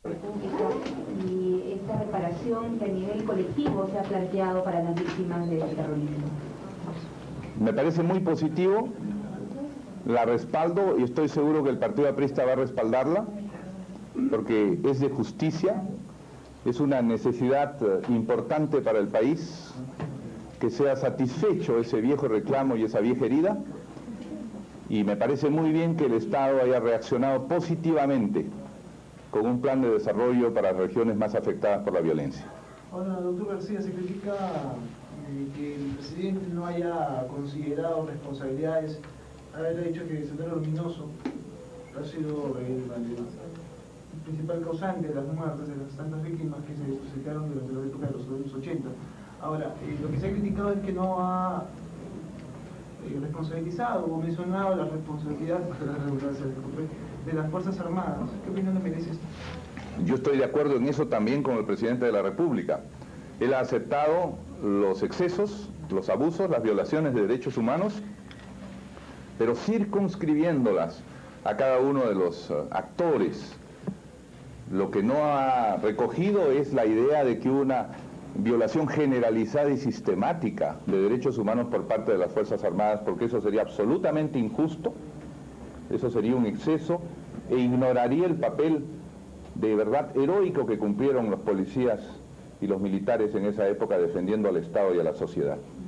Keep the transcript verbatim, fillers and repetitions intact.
República y esta reparación que a nivel colectivo se ha planteado para las víctimas del terrorismo. Me parece muy positivo, la respaldo y estoy seguro que el Partido Aprista va a respaldarla, porque es de justicia, es una necesidad importante para el país, que sea satisfecho ese viejo reclamo y esa vieja herida, y me parece muy bien que el Estado haya reaccionado positivamente con un plan de desarrollo para las regiones más afectadas por la violencia. Ahora, doctor García, se critica eh, que el presidente no haya considerado responsabilidades, haber dicho que Sendero Luminoso ha sido el, el principal causante de las muertes de las tantas víctimas que se suscitaron durante la época de los años ochenta. Ahora, eh, lo que se ha criticado es que no ha eh, responsabilizado o mencionado la responsabilidad de las Fuerzas Armadas. ¿Qué opinión le merece esto? Yo estoy de acuerdo en eso también con el presidente de la República. Él ha aceptado los excesos, los abusos, las violaciones de derechos humanos, pero circunscribiéndolas a cada uno de los uh, actores. Lo que no ha recogido es la idea de que una violación generalizada y sistemática de derechos humanos por parte de las Fuerzas Armadas, porque eso sería absolutamente injusto, eso sería un exceso e ignoraría el papel de verdad heroico que cumplieron los policías y los militares en esa época defendiendo al Estado y a la sociedad.